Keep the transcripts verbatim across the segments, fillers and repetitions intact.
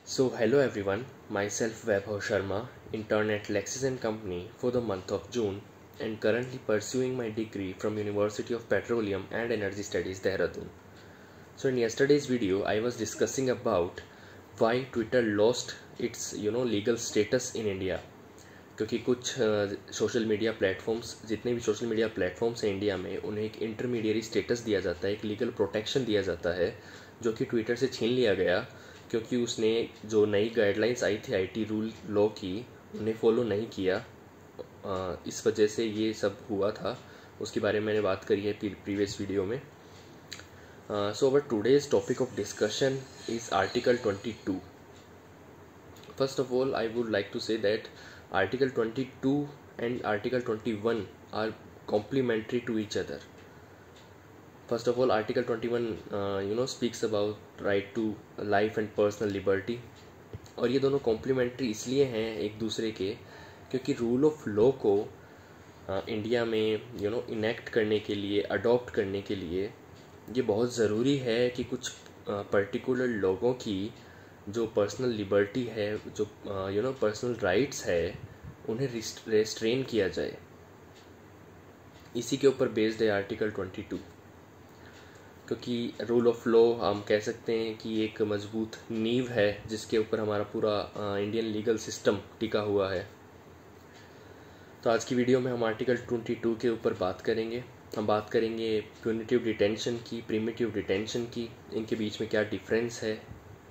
So hello everyone, myself Vaibhav Sharma, intern at Lexis and Company for the month of June and currently pursuing my degree from University of Petroleum and Energy Studies, Dehradun. So in yesterday's video, I was discussing about why Twitter lost its you know legal status in India. क्योंकि कुछ social media platforms जितने भी social media platforms हैं India में उन्हें एक intermediary status दिया जाता है, एक लीगल प्रोटेक्शन दिया जाता है जो कि ट्विटर से छीन लिया गया क्योंकि उसने जो नई गाइडलाइंस आई थी आईटी रूल लॉ की उन्हें फॉलो नहीं किया। इस वजह से ये सब हुआ था, उसके बारे में मैंने बात करी है प्रीवियस वीडियो में। So our today's topic of discussion is article twenty two. First of all I would like to say that Article twenty-two and Article twenty-one are complementary to each other. First of all, Article twenty-one, uh, you know, speaks about right to life and personal liberty. और ये दोनों complementary इसलिए हैं एक दूसरे के क्योंकि rule of law को इंडिया uh, में you know इनेक्ट करने के लिए, अडॉप्ट करने के लिए ये बहुत ज़रूरी है कि कुछ पर्टिकुलर uh, लोगों की जो पर्सनल लिबर्टी है, जो यू नो पर्सनल राइट्स है, उन्हें रेस्ट्रेन किया जाए। इसी के ऊपर बेस्ड है आर्टिकल ट्वेंटी टू, क्योंकि रूल ऑफ लॉ हम कह सकते हैं कि एक मजबूत नींव है जिसके ऊपर हमारा पूरा इंडियन लीगल सिस्टम टिका हुआ है। तो आज की वीडियो में हम आर्टिकल ट्वेंटी टू के ऊपर बात करेंगे। हम बात करेंगे प्यूनिटिव डिटेंशन की, प्रिमिटिव डिटेंशन की, इनके बीच में क्या डिफरेंस है।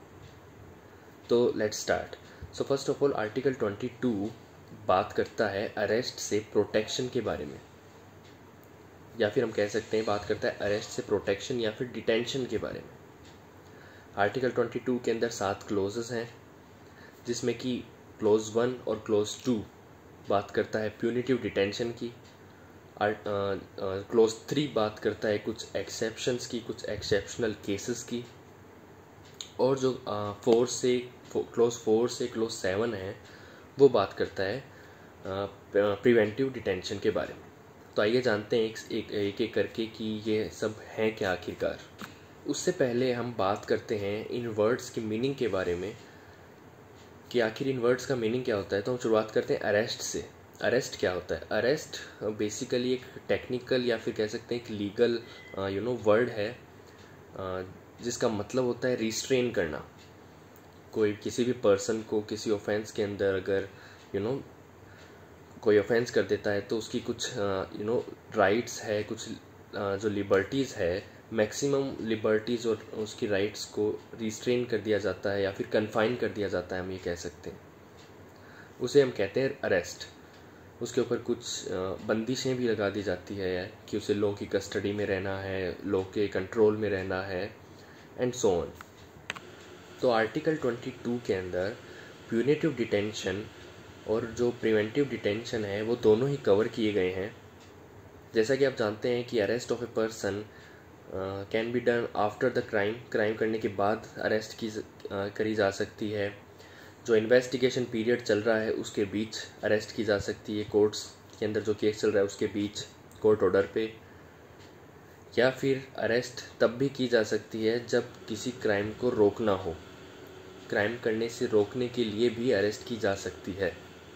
तो let's start. So first of all article twenty two बात करता है अरेस्ट से प्रोटेक्शन के बारे में, या फिर हम कह सकते हैं बात करता है अरेस्ट से प्रोटेक्शन या फिर डिटेंशन के बारे में। आर्टिकल ट्वेंटी टू के अंदर सात क्लोजेस हैं जिसमें कि क्लोज वन और क्लोज टू बात करता है प्यूनिटिव डिटेंशन की। क्लोज थ्री बात करता है कुछ एक्सेप्शंस की, कुछ एक्सेप्शनल केसेस की। और जो फोर से क्लोज फोर से क्लोज सेवन है वो बात करता है प्रिवेंटिव डिटेंशन के बारे में। तो आइए जानते हैं एक एक एक, एक करके कि ये सब हैं क्या आखिरकार। उससे पहले हम बात करते हैं इन वर्ड्स की मीनिंग के बारे में कि आखिर इन वर्ड्स का मीनिंग क्या होता है। तो हम शुरुआत करते हैं अरेस्ट से। अरेस्ट क्या होता है? अरेस्ट बेसिकली एक टेक्निकल या फिर कह सकते हैं एक लीगल यू नो वर्ड है जिसका मतलब होता है रिस्ट्रेन करना। कोई किसी भी पर्सन को किसी ऑफेंस के अंदर अगर यू नो कोई ऑफेंस कर देता है तो उसकी कुछ यू नो राइट्स है, कुछ uh, जो लिबर्टीज़ है, मैक्सिमम लिबर्टीज़ और उसकी राइट्स को रिस्ट्रेन कर दिया जाता है या फिर कन्फाइन कर दिया जाता है, हम ये कह सकते हैं। उसे हम कहते हैं अरेस्ट। उसके ऊपर कुछ uh, बंदिशें भी लगा दी जाती है कि उसे लॉ की कस्टडी में रहना है, लॉ के कंट्रोल में रहना है एंड सो ऑन। तो आर्टिकल ट्वेंटी टू के अंदर प्यूनिटिव डिटेंशन और जो प्रिवेंटिव डिटेंशन है वो दोनों ही कवर किए गए हैं। जैसा कि आप जानते हैं कि arrest of a person can be done after the crime, crime करने के बाद अरेस्ट की uh, करी जा सकती है। जो इन्वेस्टिगेशन पीरियड चल रहा है उसके बीच अरेस्ट की जा सकती है, कोर्ट्स के अंदर जो केस चल रहा है उसके बीच कोर्ट ऑर्डर पे। या फिर अरेस्ट तब भी की जा सकती है जब किसी क्राइम को रोकना हो, क्राइम करने से रोकने के लिए भी अरेस्ट की जा सकती है।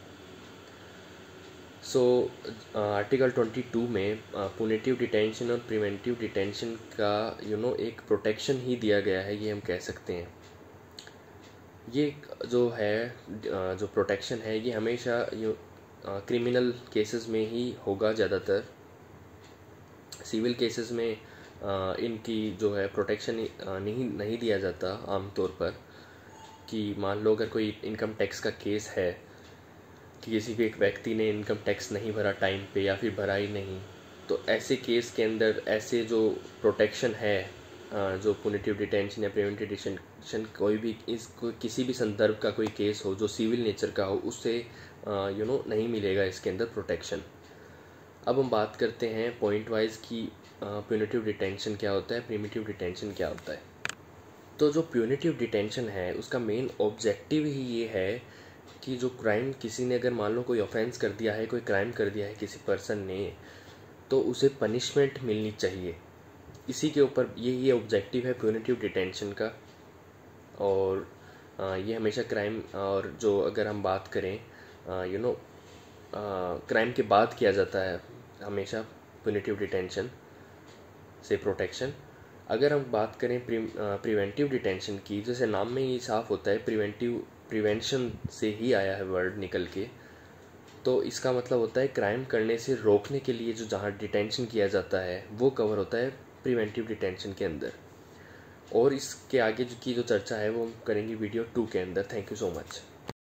सो आर्टिकल ट्वेंटी टू में पुनिटिव डिटेंशन और प्रिवेंटिव डिटेंशन का यू नो एक प्रोटेक्शन ही दिया गया है, ये हम कह सकते हैं। ये जो है uh, जो प्रोटेक्शन है ये हमेशा यू क्रिमिनल केसेस में ही होगा। ज़्यादातर सिविल केसेस में आ, इनकी जो है प्रोटेक्शन नहीं नहीं दिया जाता आमतौर पर। कि मान लो अगर कोई इनकम टैक्स का केस है कि किसी भी एक व्यक्ति ने इनकम टैक्स नहीं भरा टाइम पे या फिर भरा ही नहीं, तो ऐसे केस के अंदर ऐसे जो प्रोटेक्शन है, जो पुनिटिव डिटेंशन या प्रिवेंटिव डिटेंशन, कोई भी इस कोई किसी भी संदर्भ का कोई केस हो जो सिविल नेचर का हो, उससे यू नो नहीं मिलेगा इसके अंदर प्रोटेक्शन। अब हम बात करते हैं पॉइंट वाइज कि प्यूनिटिव डिटेंशन क्या होता है, प्रिमिटिव डिटेंशन क्या होता है। तो जो प्यूनिटिव डिटेंशन है उसका मेन ऑब्जेक्टिव ही ये है कि जो क्राइम किसी ने अगर मान लो कोई ऑफेंस कर दिया है, कोई क्राइम कर दिया है किसी पर्सन ने, तो उसे पनिशमेंट मिलनी चाहिए। इसी के ऊपर ये ये ऑब्जेक्टिव है प्यूनिटिव डिटेंशन का। और ये हमेशा क्राइम, और जो अगर हम बात करें यू नो क्राइम के बाद किया जाता है हमेशा प्यूनिटिव डिटेंशन से प्रोटेक्शन। अगर हम बात करें प्री प्रिवेंटिव डिटेंशन की, जैसे नाम में ही साफ होता है प्रिवेंटिव, प्रिवेंशन से ही आया है वर्ड निकल के, तो इसका मतलब होता है क्राइम करने से रोकने के लिए जो जहाँ डिटेंशन किया जाता है वो कवर होता है प्रिवेंटिव डिटेंशन के अंदर। और इसके आगे जो की जो चर्चा है वो हम करेंगे वीडियो टू के अंदर। Thank you so much.